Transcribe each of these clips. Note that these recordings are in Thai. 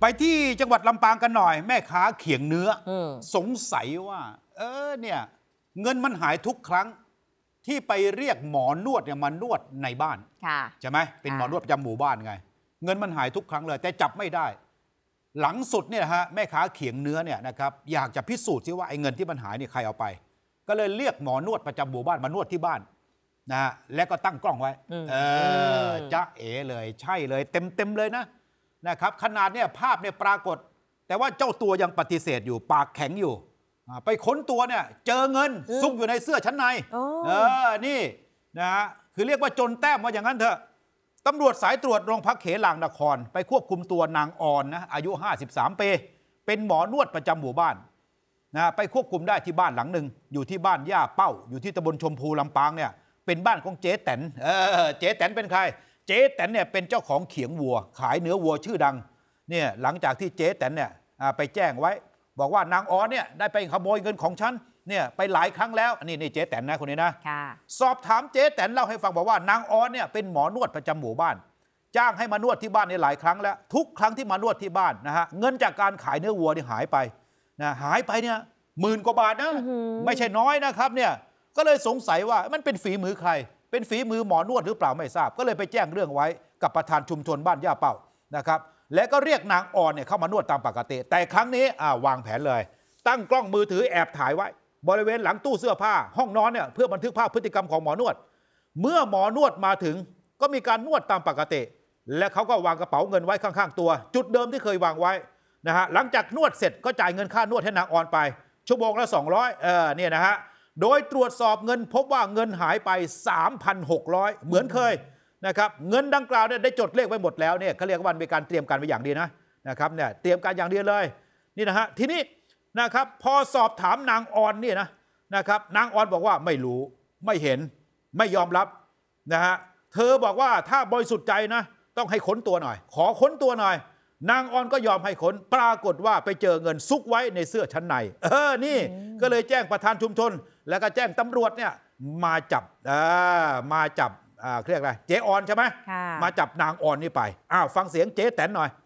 ไปที่จังหวัดลำปางกันหน่อยแม่ค้าเขียงเนื้อสงสัยว่าเนี่ยเงินมันหายทุกครั้งที่ไปเรียกหมอนวดเนี่ยมานวดในบ้านใช่ไหมเป็นหมอนวดประจำหมู่บ้านไงเงินมันหายทุกครั้งเลยแต่จับไม่ได้หลังสุดเนี่ยฮะแม่ค้าเขียงเนื้อเนี่ยนะครับอยากจะพิสูจน์ซิว่าไอ้เงินที่มันหายนี่ใครเอาไปก็เลยเรียกหมอนวดประจำหมู่บ้านมานวดที่บ้านนะฮะและก็ตั้งกล้องไว้จ๊ะเอ๋เลยใช่เลยเต็มเลยนะครับขนาดเนี่ยภาพเนี่ยปรากฏแต่ว่าเจ้าตัวยังปฏิเสธอยู่ปากแข็งอยู่ไปค้นตัวเนี่ยเจอเงินซุกอยู่ในเสื้อชั้นในนี่นะฮะคือเรียกว่าจนแต้มว่าอย่างนั้นเถอะตำรวจสายตรวจโรงพักเขลางนครไปควบคุมตัวนางออนนะอายุ53 ปีเป็นหมอนวดประจำหมู่บ้านนะไปควบคุมได้ที่บ้านหลังหนึ่งอยู่ที่บ้านย่าเป้าอยู่ที่ตำบลชมพูลำปางเนี่ยเป็นบ้านของเจ๊แตนเจ๊แตนเป็นใครเจ๊แตนเนี่ยเป็นเจ้าของเขียงวัวขายเนื้อวัวชื่อดังเนี่ยหลังจากที่เจ๊แตนเนี่ยไปแจ้งไว้บอกว่านางออนเนี่ยได้ไปขโมยเงินของฉันเนี่ยไปหลายครั้งแล้วนี่เจ๊แตนนะคนนี้นะสอบถามเจ๊แตนเล่าให้ฟังบอกว่านางออนเนี่ยเป็นหมอนวดประจำหมู่บ้านจ้างให้มานวดที่บ้านในหลายครั้งแล้วทุกครั้งที่มานวดที่บ้านนะฮะเงินจากการขายเนื้อวัวนี่หายไปนะหายไปเนี่ย10,000 กว่าบาทนะไม่ใช่น้อยนะครับเนี่ยก็เลยสงสัยว่ามันเป็นฝีมือใครเป็นฝีมือหมอนวดหรือเปล่าไม่ทราบก็เลยไปแจ้งเรื่องไว้กับประธานชุมชนบ้านย่าเป้านะครับและก็เรียกนางออนเนี่ยเข้ามานวดตามปกติแต่ครั้งนี้วางแผนเลยตั้งกล้องมือถือแอบถ่ายไว้บริเวณหลังตู้เสื้อผ้าห้องนอนเนี่ยเพื่อบันทึกภาพพฤติกรรมของหมอนวดเมื่อหมอนวดมาถึงก็มีการนวดตามปกติและเขาก็วางกระเป๋าเงินไว้ข้างๆตัวจุดเดิมที่เคยวางไว้นะฮะหลังจากนวดเสร็จก็จ่ายเงินค่านวดให้นางออนไปชั่วโมงละ200เนี่ยนะฮะโดยตรวจสอบเงินพบว่าเงินหายไป 3,600 เหมือนเคยนะครับเงินดังกล่าวเนี่ยได้จดเลขไว้หมดแล้วเนี่ยเขาเรียกว่าเป็นการเตรียมการไว้อย่างดีนะครับเนี่ยเตรียมการอย่างดีเลยนี่นะฮะทีนี้นะครับพอสอบถามนางออนเนี่ยนะครับนางออนบอกว่าไม่รู้ไม่เห็นไม่ยอมรับนะฮะเธอบอกว่าถ้าบริสุทธิ์ใจนะต้องให้ค้นตัวหน่อยขอค้นตัวหน่อยนางออนก็ยอมให้ค้นปรากฏว่าไปเจอเงินซุกไว้ในเสื้อชั้นในนี่ก็เลยแจ้งประธานชุมชนแล้วก็แจ้งตำรวจเนี่ยมาจับเรียกอะไรเจ๊ออนใช่ไหมมาจับนางออนนี่ไปฟังเสียงเจ๊แตนหน่อย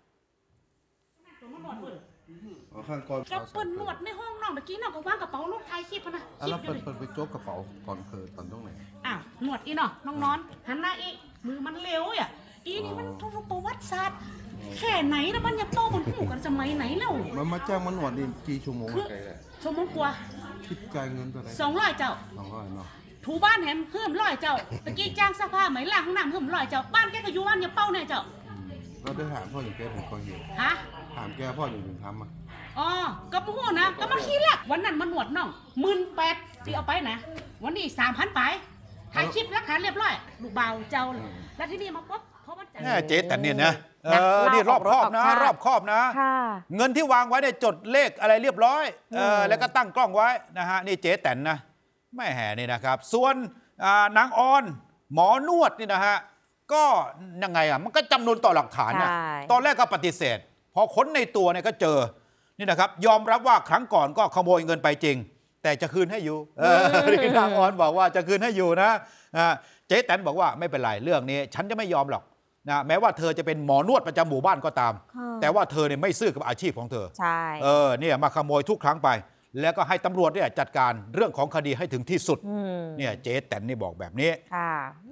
จะเปิดหนวดในห้องน้องเมื่อกี้น้องก็วางกระเป๋ารถไทยคลิปนะแล้วเปิดไปโจ๊กกระเป๋าก่อนคือตอนตรงไหนหนวดอีเนาะน้องนอนหันหน้าอีมือมันเร็วอ่ะอีนี่มันทุกประวัติศาสตร์แค่ไหนแล้วมันยังโตมันหูกันสมัยไหนแล้วมันมาแจ้งมันหนวดนี่กี่ชั่วโมงชั่วโมงกว่าคิดจ่ายเงินตัวไหน 200 เจ้า 200เนาะถูบ้านแหมเพิ่ม100 เจ้าตะกี้จ้างเสื้อผ้าไหมล่างห้องน้ำเพิ่ม100 เจ้าบ้านแกก็อยู่บ้านอย่าเป้าเนี่ยเจ้าเราได้ถามพ่ออย่างแกถึงก่อเหตุถามแกพ่ออย่างถึงทำก็พูดนะก็มาขี้ละวันนั้นมันหนวดน้อง18,000ที่เอาไปนะวันนี้3,000ไปถ่ายคลิปรักฐานเรียบร้อยลูกเบาเจ้าแล้วที่นี่มาปุ๊บเพราะว่าเจ๊แต่เนี่ยนะนี่รอบคอบนะเงินที่วางไว้เนี่ยจดเลขอะไรเรียบร้อยแล้วก็ตั้งกล้องไว้นะฮะนี่เจ๊แต่นนะไม่แห่นี่นะครับส่วนนางออนหมอนวดนี่นะฮะก็ยังไงมันก็จำนวนต่อหลักฐานนะตอนแรกก็ปฏิเสธพอค้นในตัวเนี่ยก็เจอนี่นะครับยอมรับว่าครั้งก่อนก็ขโมยเงินไปจริงแต่จะคืนให้อยู่นางออนบอกว่าจะคืนให้อยู่นะเจ๊แตนบอกว่าไม่เป็นไรเรื่องนี้ฉันจะไม่ยอมหรอกนะแม้ว่าเธอจะเป็นหมอนวดประจำหมู่บ้านก็ตามแต่ว่าเธอเนี่ยไม่ซื่อกับอาชีพของเธอใช่เนี่ยมาขโมยทุกครั้งไปแล้วก็ให้ตำรวจเนี่ยจัดการเรื่องของคดีให้ถึงที่สุดเนี่ยเจ๊แตนนี่บอกแบบนี้